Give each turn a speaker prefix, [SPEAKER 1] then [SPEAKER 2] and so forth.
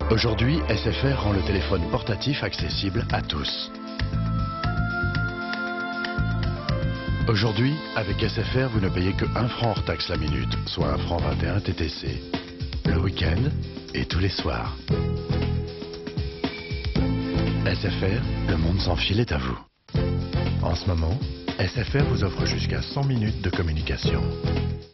[SPEAKER 1] Aujourd'hui, SFR rend le téléphone portatif accessible à tous. Aujourd'hui, avec SFR, vous ne payez que 1 franc hors taxe la minute, soit 1 franc 21 TTC. Le week-end et tous les soirs. SFR, le monde sans fil est à vous. En ce moment, SFR vous offre jusqu'à 100 minutes de communication.